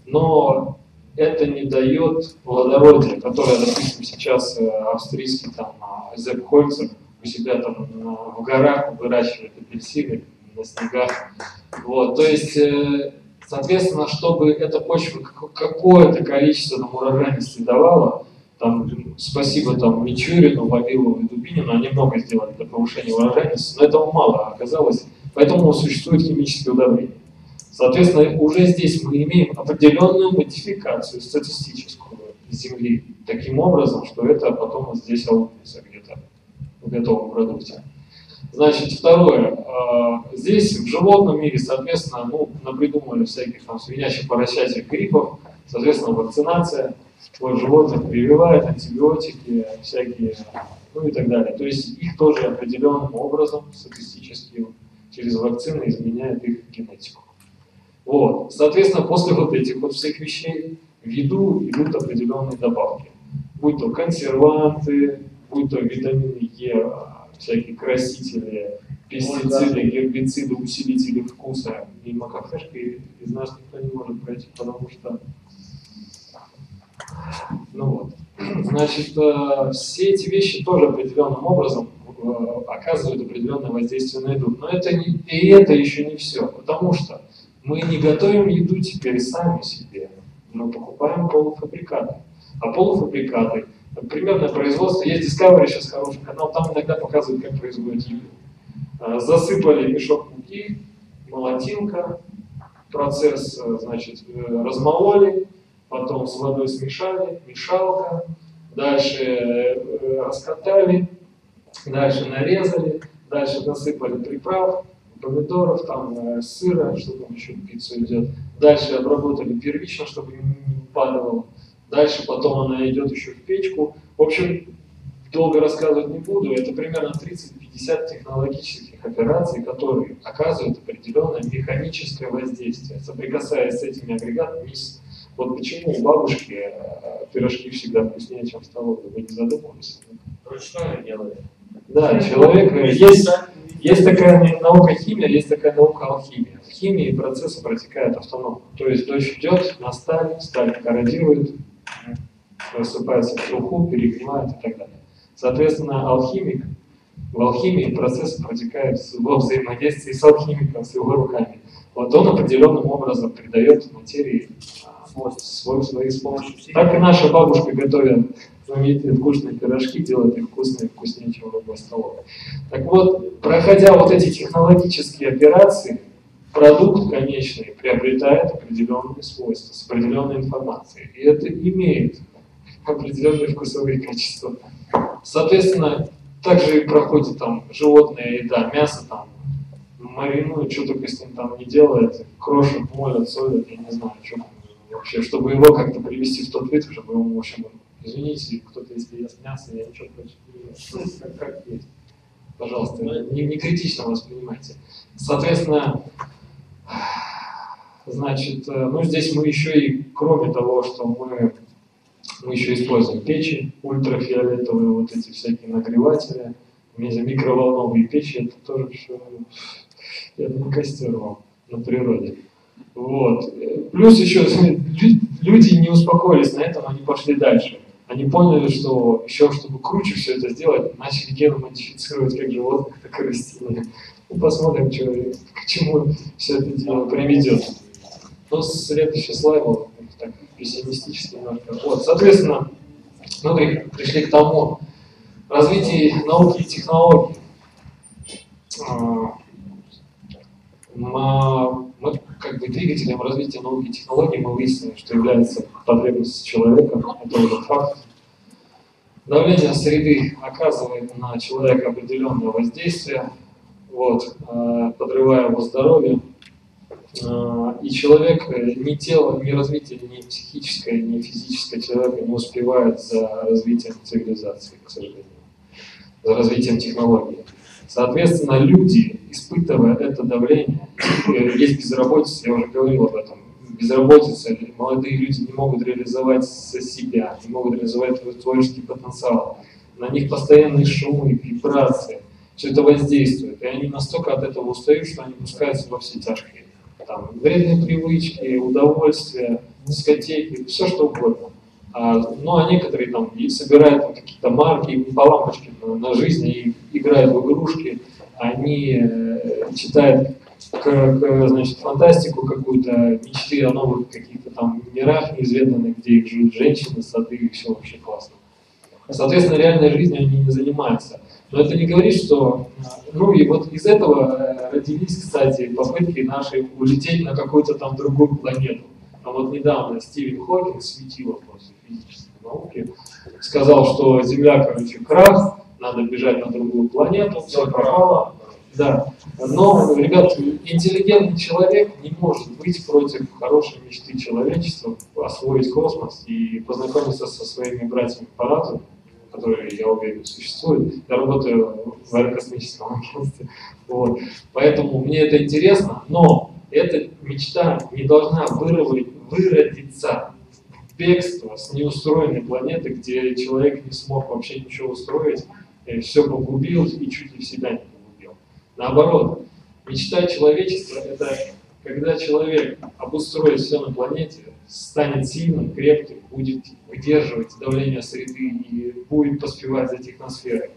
но это не дает плодородия, которое, допустим, сейчас австрийский там Зепп Хольцер у себя там в горах выращивает апельсины на снегах. Вот, то есть, соответственно, чтобы эта почва какое-то количество там, урожайности давала, там, спасибо там, Мичурину, Вавилову и Дубинину, они много сделали для повышения урожайности, но этого мало оказалось, поэтому существует химическое удобрение. Соответственно, уже здесь мы имеем определенную модификацию статистическую земли, таким образом, что это потом здесь аукнется где-то в готовом продукте. Значит, второе. Здесь в животном мире, соответственно, ну, напридумывали всяких там свинячих, поросячьих гриппов, соответственно, вакцинация. Вот, животных прививают, антибиотики всякие, ну и так далее. То есть их тоже определенным образом, статистически, через вакцины изменяют их генетику. Вот. Соответственно, после вот этих вот всех вещей в еду идут определенные добавки. Будь то консерванты, будь то витамины Е, всякие красители, пестициды, гербициды, усилители вкуса. Мимо кафешки из нас никто не может пройти, потому что... Ну вот. Значит, все эти вещи тоже определенным образом оказывают определенное воздействие на еду. Но это не, и это еще не все, потому что мы не готовим еду теперь сами себе, мы покупаем полуфабрикаты. А полуфабрикаты, примерное производство, есть Discovery, сейчас хороший канал, там иногда показывают, как производить еду. Засыпали мешок муки, молотилка, процесс, значит, размололи, потом с водой смешали, мешалка, дальше раскатали, дальше нарезали, дальше насыпали приправ, помидоров, там, сыра, что там еще в пиццу идет. Дальше обработали первично, чтобы не падало. Дальше потом она идет еще в печку. В общем, долго рассказывать не буду. Это примерно тридцать-пятьдесят технологических операций, которые оказывают определенное механическое воздействие, соприкасаясь с этими агрегатами. Вот почему у бабушки пирожки всегда вкуснее, чем в столовой. Вы не задумывались? Ручное делали. Да, человек, есть, есть такая наука химия, есть такая наука алхимия. В химии процессы протекают автономно. То есть дождь идет на сталь, сталь корродирует, рассыпается в труху, перегревает и так далее. Соответственно, алхимик, в алхимии процессы протекают во взаимодействии с алхимиком, с его руками. Вот он определенным образом придает материи свой, свои свойства. Так и наша бабушка, готовя знаменитые вкусные пирожки, делает их вкусные, вкуснее, чем в любой столовой. Так вот, проходя вот эти технологические операции, продукт конечный приобретает определенные свойства с определенной информацией. И это имеет определенные вкусовые качества. Соответственно, также и проходит там животная еда, мясо там маринуют, что только с ним там не делает, крошат, молят, солят, я не знаю, что вообще, чтобы его как-то привести в тот вид, чтобы ему, в общем, извините, кто-то если ест мясо, я ничего против не имею, как, как есть. Пожалуйста, не, не критично воспринимайте. Соответственно, значит, ну здесь мы еще и, кроме того, что мы, мы еще используем печи, ультрафиолетовые вот эти всякие нагреватели, микроволновые печи, это тоже все, я думаю, костер вам на природе. Вот. Плюс еще люди не успокоились на этом, они пошли дальше. Они поняли, что еще, чтобы круче все это сделать, начали геномодифицировать как животных, так и растения. Ну, посмотрим, что, к чему все это дело приведет. Ну, следующий слайд, вот, так пессимистически немножко. Вот, соответственно, мы пришли к тому развитию науки и технологий. Мы, мы как бы двигателем развития науки и технологий мы выяснили, что является потребность человека, это уже факт. Давление среды оказывает на человека определенное воздействие, вот, подрывая его здоровье. И человек, ни тело, ни развитие, ни психическое, ни физическое человека не успевает за развитием цивилизации, к сожалению, за развитием технологий. Соответственно, люди, испытывая это давление, есть безработица, я уже говорил об этом, безработица, молодые люди не могут реализовать себя, не могут реализовать свой творческий потенциал. На них постоянные шумы, вибрации, все это воздействует, и они настолько от этого устают, что они пускаются во все тяжкие. Там, вредные привычки, удовольствия, дискотеки, все что угодно. А, ну а некоторые там и собирают там, какие-то марки по лампочке на, на жизнь, и играют в игрушки, они э, читают к, к, значит, фантастику какую-то, мечты о новых каких-то там мирах неизведанных, где их живут женщины, сады, и все вообще классно. Соответственно, реальной жизнью они не занимаются. Но это не говорит, что... Ну и вот из этого родились, кстати, попытки наши улететь на какую-то там другую планету. А вот недавно Стивен Хокинг, светило просто физической науки, сказал, что Земля, короче, крах, надо бежать на другую планету, все пропало. Да. Но, ребят, интеллигентный человек не может быть против хорошей мечты человечества, освоить космос и познакомиться со своими братьями по разуму, которые, я уверен, существуют. Я работаю в аэрокосмическом агентстве. Вот. Поэтому мне это интересно, но эта мечта не должна вырвать, выродиться в бегство с неустроенной планеты, где человек не смог вообще ничего устроить, все погубил и чуть ли себя не погубил. Наоборот, мечта человечества — это когда человек обустроит все на планете, станет сильным, крепким, будет выдерживать давление среды и будет поспевать за техносферой.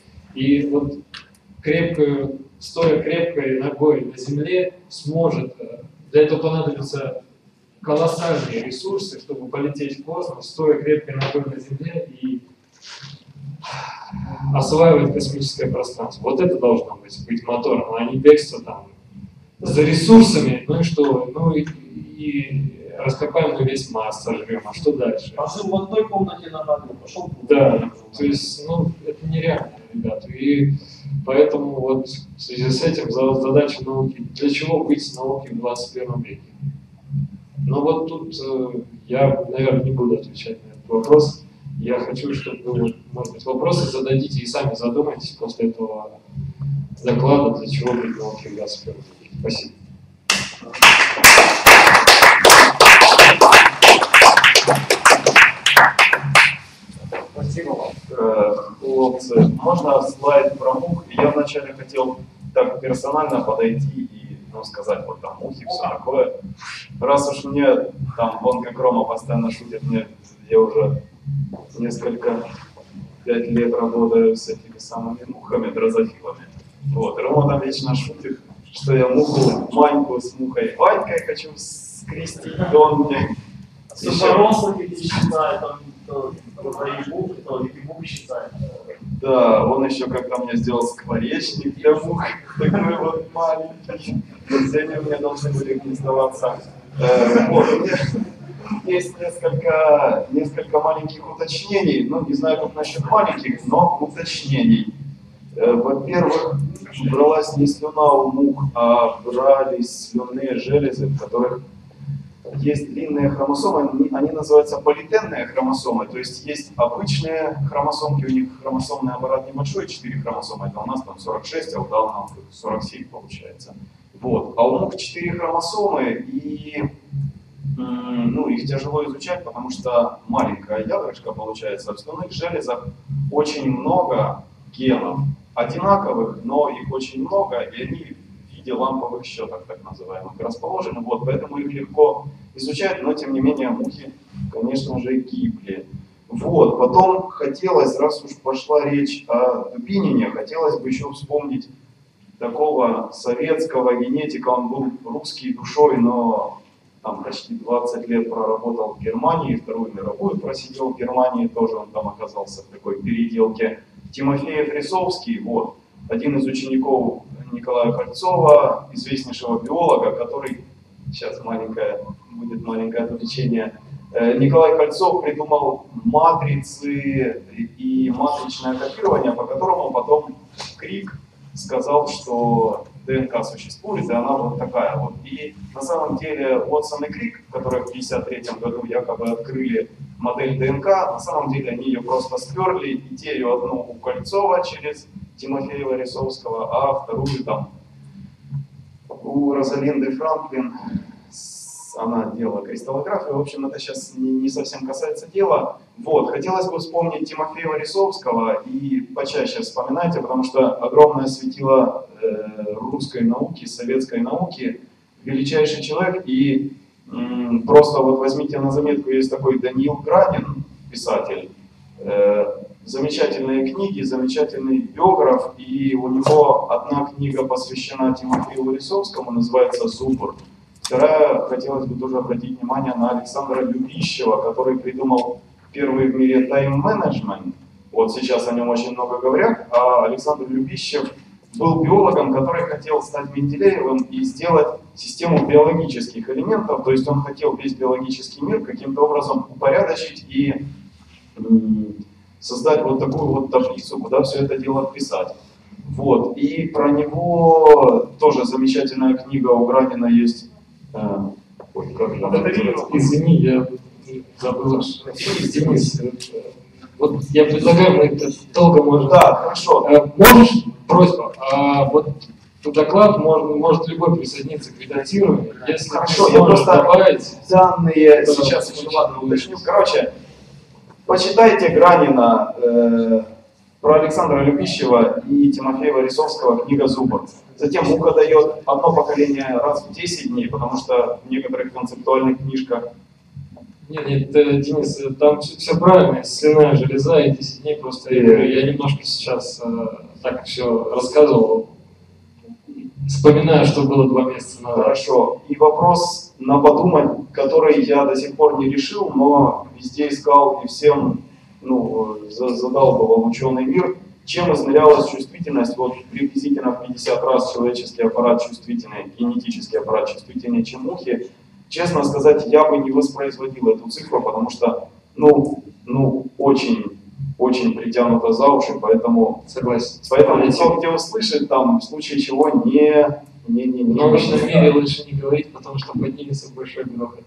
И вот крепкую, стоя крепкой ногой на Земле, сможет, для этого понадобятся колоссальные ресурсы, чтобы полететь в космос, стоя крепкой ногой на Земле и осваивать космическое пространство. Вот это должно быть, быть мотором, а не бегство там за ресурсами, ну и что, ну и, и раскопаем мы весь Марс, сожрем, а что дальше? А жил в одной комнате на году, пошел. Да, то есть, ну, это нереально, ребята. И поэтому вот в связи с этим задача науки, для чего быть наукой в двадцать первом веке? Но вот тут э, я, наверное, не буду отвечать на этот вопрос. Я хочу, чтобы вы, может быть, вопросы зададите и сами задумайтесь после этого доклада, для чего быть наукой в двадцать первом веке. Спасибо. Спасибо вам. Хлопцы, можно слайд про мух? Я вначале хотел так персонально подойти и ну, сказать, вот там мухи, все такое. Раз уж мне там Вонка Крома постоянно шутит, мне, я уже несколько, пять лет работаю с этими самыми мухами, дрозофилами. Вот, Рома там вечно шутит, что я муху, Маньку с мухой Ванькой хочу скрестить, то он мне... Взрослых не считает, он то ебук, то ебук считает. Да, он еще как-то мне сделал скворечник для мух, такой вот маленький. Все они у меня должны были гнездоваться. Э, вот, у меня есть несколько, несколько маленьких уточнений, ну не знаю, как насчет маленьких, но уточнений. Э, во-первых, бралась не слюна у мух, а брались слюнные железы, в которых есть длинные хромосомы, они называются политенные хромосомы, то есть есть обычные хромосомки, у них хромосомный аппарат небольшой, четыре хромосомы, это у нас там сорок шесть, а у данного сорок семь получается. Вот. А у мух четыре хромосомы, и ну, их тяжело изучать, потому что маленькая ядрышко получается. В слюнных железах очень много генов, одинаковых, но их очень много, и они в виде ламповых щеток, так называемых, расположены. Вот, поэтому их легко изучать, но тем не менее мухи, конечно же, гибли. Вот, потом хотелось, раз уж пошла речь о Дубинине, хотелось бы еще вспомнить такого советского генетика, он был русский душой, но там почти двадцать лет проработал в Германии, Вторую мировую просидел в Германии, тоже он там оказался в такой переделке. Тимофей Фрисовский, вот, один из учеников Николая Кольцова, известнейшего биолога, который сейчас маленькое, будет маленькое отвлечение. Николай Кольцов придумал матрицы и матричное копирование, по которому потом Крик сказал, что ДНК существует, и она вот такая вот. И на самом деле Уотсон и Крик, которые в пятьдесят третьем году якобы открыли модель ДНК, на самом деле они ее просто сперли, идею одну у Кольцова через Тимофея Рисовского, а вторую там у Розалинды Франклин. Она делала кристаллографию. В общем, это сейчас не, не совсем касается дела. Вот, хотелось бы вспомнить Тимофея Рисовского и почаще вспоминайте, потому что огромное светило э, русской науки, советской науки, величайший человек. И м, просто вот возьмите на заметку, есть такой Даниил Градин, писатель, э, замечательные книги, замечательный биограф, и у него одна книга посвящена Тимофею Рисовскому, называется «Зубр». Вторая, хотелось бы тоже обратить внимание на Александра Любищева, который придумал первый в мире тайм-менеджмент. Вот сейчас о нем очень много говорят, а Александр Любищев был биологом, который хотел стать Менделеевым и сделать систему биологических элементов, то есть он хотел весь биологический мир каким-то образом упорядочить и создать вот такую вот таблицу, куда все это дело вписать. Вот. И про него тоже замечательная книга у Градина есть. Ой, как же она называется? Извини, я забыл. Денис, вот я предлагаю, мы это долго можем. Да, хорошо. Можешь, просьба, а вот доклад может, может любой присоединиться к редактированию. Если хорошо, ты я просто добавить, данные то сейчас еще ладно уточню. Короче, почитайте Гранина, э, про Александра Любищева и Тимофея Рисовского книга «Зубр». Затем Мука дает одно поколение раз в десять дней, потому что в некоторых концептуальных книжках... Нет, нет, Денис, там все, все правильно, слюнная железа и десять дней просто... Yeah. Я немножко сейчас э, так все рассказывал, вспоминаю, что было два месяца назад. Хорошо. И вопрос на подумать, который я до сих пор не решил, но везде искал и всем ну, задалбывал ученый мир. Чем измерялась чувствительность? Вот приблизительно в пятьдесят раз человеческий аппарат чувствительный, генетический аппарат чувствительнее, чем мухи. Честно сказать, я бы не воспроизводил эту цифру, потому что, ну, ну очень, очень притянуто за уши, поэтому, согласен. Поэтому кто где услышит, там, в случае чего не, не, не, не. В научном мире лучше не говорить, потому что поднимется большой грохот.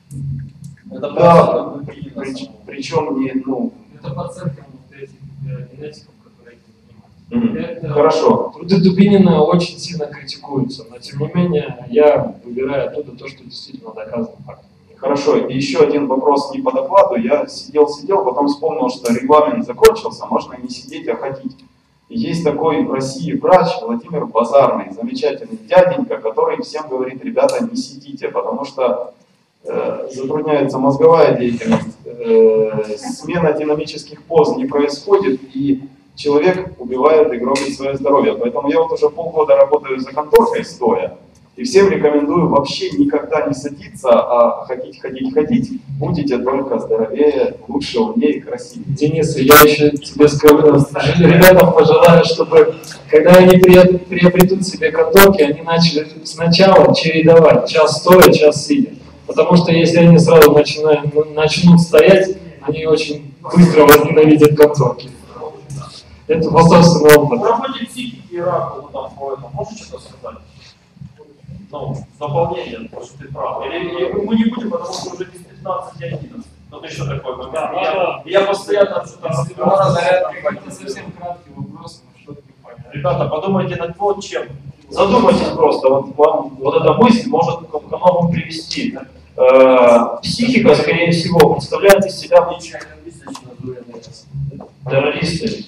Это да, при, при, причем не, ну. Это по оценкам вот этих генетиков, которые Mm-hmm. это, Хорошо. Труды Дубинина очень сильно критикуются, но тем не менее я выбираю оттуда то, что действительно доказано фактом. Хорошо, и еще один вопрос не по докладу. Я сидел-сидел, потом вспомнил, что регламент закончился, можно не сидеть, а ходить. И есть такой в России врач Владимир Базарный, замечательный дяденька, который всем говорит: ребята, не сидите, потому что э, затрудняется мозговая деятельность, э, смена динамических поз не происходит, и человек убивает и гробит свое здоровье. Поэтому я вот уже полгода работаю за конторкой стоя, и всем рекомендую вообще никогда не садиться, а ходить, ходить, ходить. Будете только здоровее, лучше, умнее, красивее. Денис, я еще тебе скажу, ребятам пожелаю, чтобы, когда они приобретут себе конторки, они начали сначала чередовать час стоя, час сидя. Потому что если они сразу начинают, начнут стоять, они очень быстро возненавидят конторки. Это по собственному опыту. В работе психики и рака, ну там по этому, можешь что-то сказать? Ну, дополнение, потому что ты прав. Или, или мы не будем, потому что уже без пятнадцати одиннадцать. Ну ты еще такой момент. Да, я, я постоянно что-то Это совсем краткий вопрос, но что-то не понятно. Ребята, подумайте над тем, чем. Задумайтесь просто, вот вам вот эта мысль может к многому привести. Э, психика, скорее всего, представляет из себя террористы.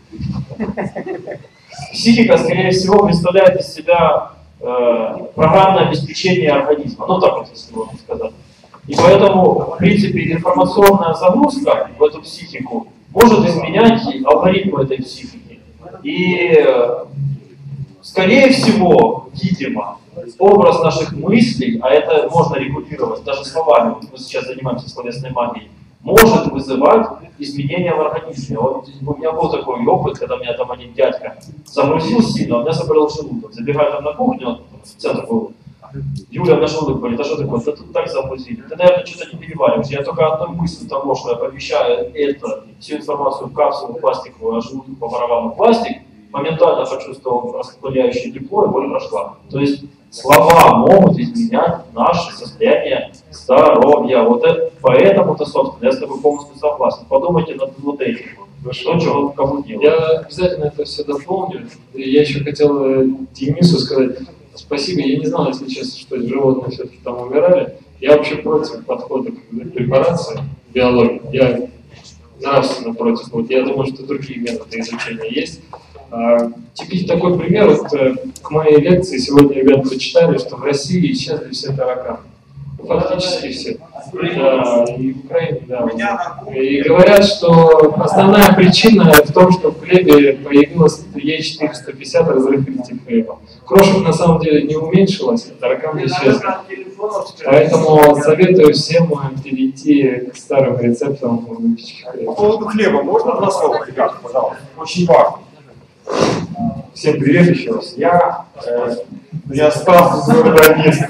Психика, скорее всего, представляет из себя э, программное обеспечение организма. Ну так вот, если можно сказать. И поэтому, в принципе, информационная загрузка в эту психику может изменять алгоритмы этой психики. И, э, скорее всего, видимо, образ наших мыслей, а это можно регулировать даже словами, мы сейчас занимаемся словесной магией, может вызывать изменения в организме. Вот у меня был такой опыт, когда меня там один дядька загрузил сильно, у меня заболел желудок. Забегаю там на кухню, в центр был, Юля, на желудок болит, а что такое? Да тут так запустили. Ты, наверное, что-то не перевариваешь. Я только одной мыслью того, что я помещаю это, всю информацию в капсулу пластиковую, а желудок по барабану пластик, моментально почувствовал расплавляющее тепло, и боль прошла. То есть слова могут изменять наше состояние здоровья. Вот это, поэтому-то, собственно, я с тобой полностью согласен. Подумайте над вот этим. Ну что, что кому делать? Я обязательно это все дополню. Я еще хотел Денису сказать спасибо. Я не знал, если честно, что животные все-таки там умирали. Я вообще против подхода к препарации биологии. Я нравственно против. Вот я думаю, что другие методы изучения есть. Теперь такой пример, вот, к моей лекции сегодня ребята почитали, что в России исчезли все тараканы. Фактически все. Да, и в Украине, да. И говорят, что основная причина в том, что в хлебе появилась Е четыреста пятьдесят разрыхлитель хлеба. Крошек на самом деле не уменьшилось, а тараканы исчезли. Поэтому советую всем перейти к старым рецептам выпечки хлеба. По поводу хлеба можно два слова, ребята, пожалуйста? Очень важно. Всем привет еще раз. Я, э, я Стас из города Минск.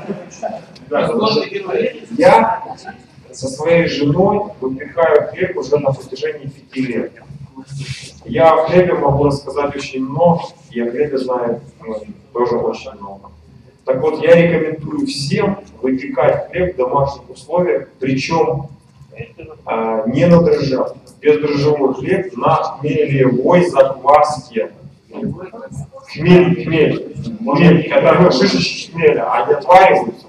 Я со своей женой выпекаю хлеб уже на протяжении пяти лет. Я о хлебе могу рассказать очень много, и о хлебе знаю ну, тоже очень много. Так вот, я рекомендую всем выпекать хлеб в домашних условиях, причем э, не на дрожжах. Бездрожжевой хлеб на хмелевой закваске. Хмель, хмель, хмель, это шишечки хмеля, они отвариваются,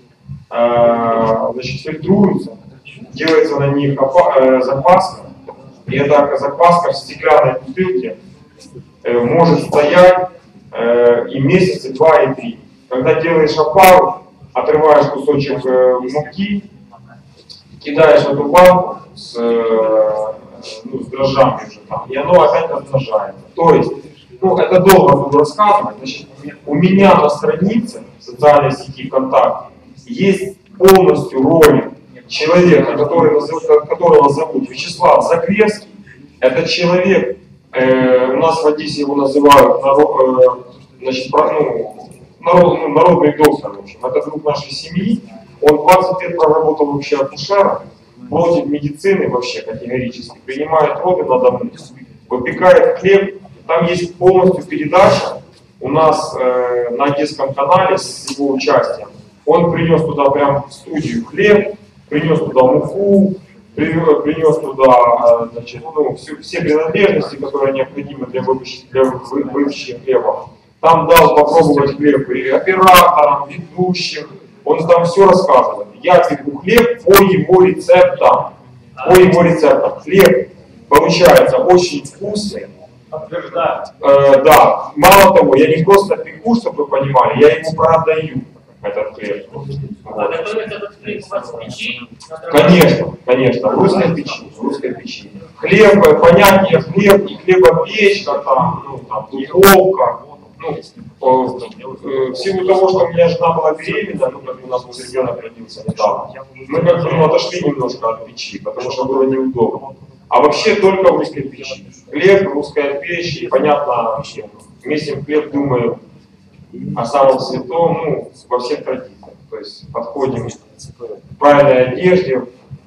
э, значит, фильтруются, делается на них э, закваска, и эта закваска в стеклянной бутылке э, может стоять э, и месяца два и три. Когда делаешь опару, отрываешь кусочек э, муки, кидаешь в эту банку с, э, ну, с дрожжами уже там, и оно опять размножается. То есть, ну, это долго буду рассказывать. Значит, у меня на странице в социальной сети ВКонтакте есть полностью ролик человека, который, которого зовут Вячеслав Закревский. Это человек, э, у нас в Одессе его называют народ, э, значит, ну, народ, ну, народный доктор. В общем. Это друг нашей семьи. Он двадцать лет проработал вообще акушером, против медицины вообще категорически, принимает роды на дому, выпекает хлеб. Там есть полностью передача у нас э, на Одесском канале с его участием. Он принес туда прям в студию хлеб, принес туда муку, принес туда э, значит, ну, все, все принадлежности, которые необходимы для выпечки, для выпечки хлеба. Там дал попробовать хлеб и операторам, ведущим. Он там все рассказывает. Я пеку хлеб по его рецептам. По его рецептам. Хлеб получается очень вкусный. Э, да, мало того, я не просто пеку, чтобы вы понимали, я его продаю, этот хлеб. А готовить этот хлеб у вас в печи? Конечно, конечно, в русской печи, в русской печи. Хлеб, понятие хлеб и хлебопечка, там, ну, там, духовка. Ну, по, э, в силу того, что у меня жена была беременна, ну, как у нас вот ребенок родился недавно, мы как бы ну, отошли немножко от печи, потому что было неудобно. А вообще только в русской печи. Хлеб, русская печь, и понятно, вообще, вместе хлеб думаем о самом святом, ну, во всех традициях. То есть подходим к правильной одежде,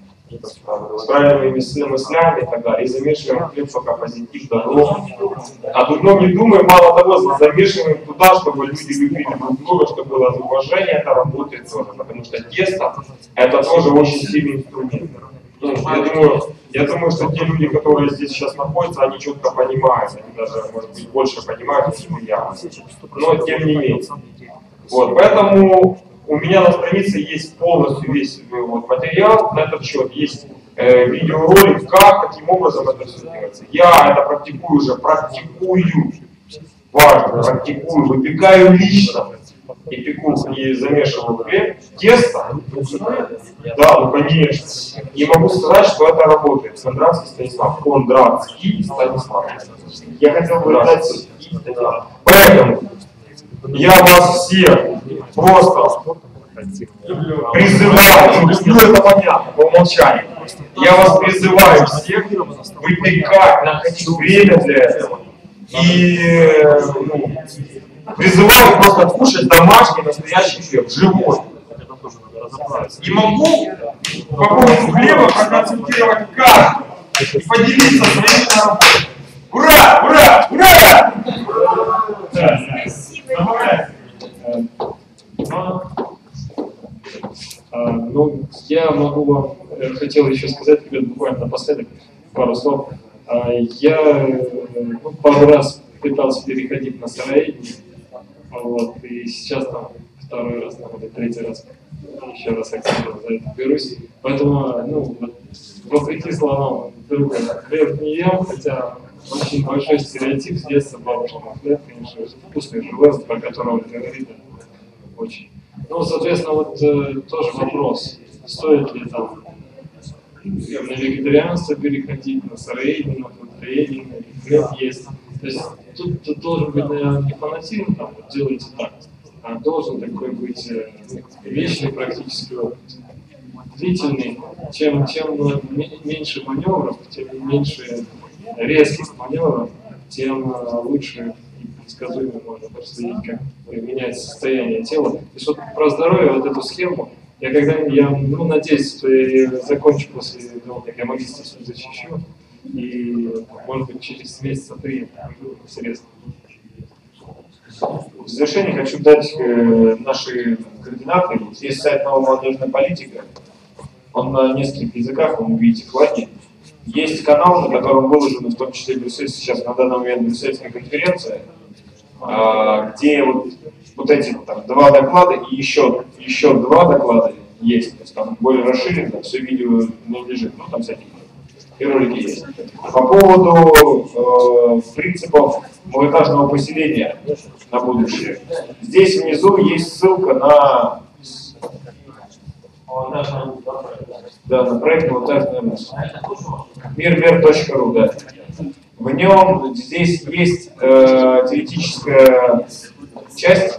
с правильными мыслями и так далее, и замешиваем хлеб пока позитив, добро. А дурном не думаем, мало того, замешиваем туда, чтобы люди любили друг друга, чтобы было уважение, это работает тоже, потому что тесто это тоже очень сильный инструмент. Ну, я, думаю, я думаю, что те люди, которые здесь сейчас находятся, они четко понимают, они даже, может быть, больше понимают, чем я. Но тем не менее. Вот, поэтому у меня на странице есть полностью весь вот, материал на этот счет, есть э, видеоролик, как, каким образом это все делается. Я это практикую уже, практикую, важно, практикую, выпекаю лично. И пеку, и замешиваю хлеб, тесто, да, ну конечно. И могу сказать, что это работает. Кондратский Станислав, Кондратский Станислав. Я хотел бы дать и да. Поэтому я вас всех просто призываю, ну это понятно, по умолчанию. Я вас призываю всех выпекать, находить время для этого. И ну, призываю просто кушать домашний настоящий хлеб, живой. И могу по поводу хлеба проконсультировать каждого и поделиться своими наработками. Ура! Ура! Ура! А, ну, я могу вам, э, хотел еще сказать, ребят, буквально напоследок, пару слов. А, я э, ну, пару раз пытался переходить на сыроедение, вот, и сейчас там второй раз, там, или третий раз еще раз активно за это берусь. Поэтому, ну, вот, вопреки словам друга, хлеб не ем, хотя очень большой стереотип с детства бабушкина хлеб, конечно, вкусный желез, про который он говорит, очень. Ну, соответственно, вот э, тоже вопрос, стоит ли там на вегетарианство переходить, на сыроедение, на фруктоедение, хлеб есть. То есть тут, тут должен быть, наверное, не фанатизм, там, вот делайте так, а должен такой быть э, вечный практический опыт. Длительный, чем, чем меньше маневров, тем меньше резких маневров, тем лучше и предсказуемо можно проследить, как менять состояние тела. То есть вот про здоровье, вот эту схему, я когда я ну, надеюсь, что я закончу после того, как я магистерскую защищу, и может быть через месяца три интересно. В завершение хочу дать э, наши координаты. Есть сайт «Новая молодежная политика». Он на нескольких языках, вы увидите флаги. Есть канал, на котором выложены, в том числе Брюссель, сейчас на данный момент Брюссельская конференция, а, где вот, вот эти там, два доклада и еще, еще два доклада есть. То есть там более расширенно, все видео не лежит, ну там всякие и ролики есть. По поводу э, принципов малоэтажного поселения на будущее. Здесь внизу есть ссылка на, да, на проект «Малоэтажная мысль». мир точка ру, да. В нем здесь есть э, теоретическая часть.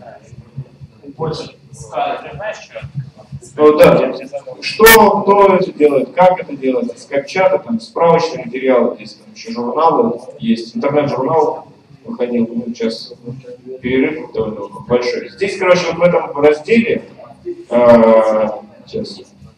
Ну, да, что, кто это делает, как это делается, как чаты, там справочные материалы, здесь там еще журналы есть, интернет-журнал выходил, ну, сейчас перерыв довольно большой. Здесь, короче, вот в этом разделе, э, сейчас,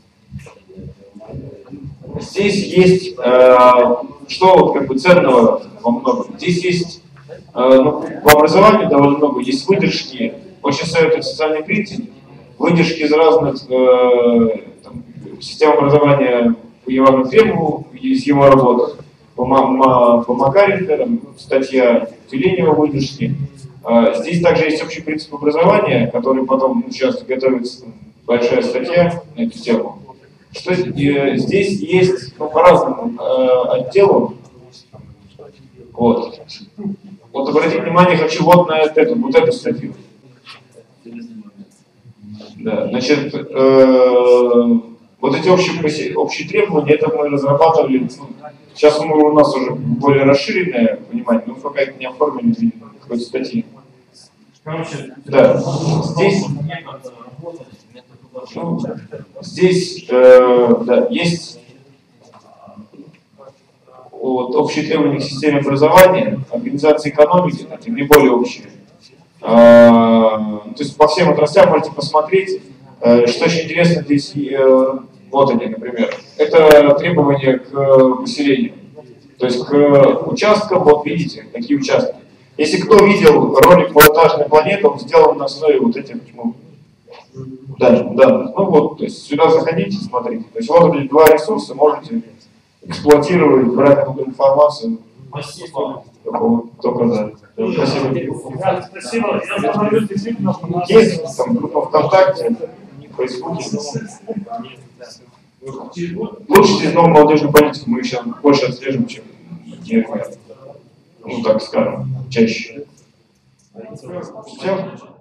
здесь есть, э, что вот как бы ценного во многом, здесь есть, э, ну, в образовании довольно много, есть выдержки, очень советую социальный критик, выдержки из разных э, там, систем образования по Ивану Требову, из его работ, по, по Макаренко, там, статья Тюленева выдержки. Э, здесь также есть общий принцип образования, который потом, ну, сейчас готовится большая статья на эту тему. Что, э, здесь есть ну, по разному э, отделу. Вот. Вот обратить внимание хочу вот на эту, вот эту статью. Да, значит, э, вот эти общие, общие требования, это мы разрабатывали, ну, сейчас мы, у нас уже более расширенное понимание, но пока это не оформили в какой-то статье. Короче, да, здесь, ну, здесь э, да, есть вот, общие требования к системе образования, организации экономики, это не более общие. То есть по всем отраслям можете посмотреть, что очень интересно здесь, вот они, например, это требования к поселению, то есть к участкам, вот видите, какие участки. Если кто видел ролик «Малоэтажная планета», он сделан на основе вот этих ну, данных. Да, ну вот, то есть сюда заходите, смотрите. То есть вот эти два ресурса, можете эксплуатировать, брать оттуда информацию. Спасибо. Только да. Спасибо. Спасибо. Я становлюсь действительно, что у нас есть там группа ВКонтакте, в Фейсбуке. Лучше здесь новую молодежную политику мы сейчас больше отслеживаем, чем ну так скажем, чаще. Все?